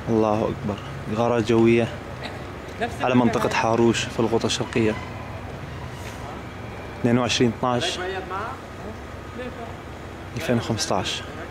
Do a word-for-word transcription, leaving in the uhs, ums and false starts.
الله أكبر. غارات جوية على منطقة حاروش في الغوطة الشرقية. اثنين وعشرين اثني عشر ألفين وخمسة عشر.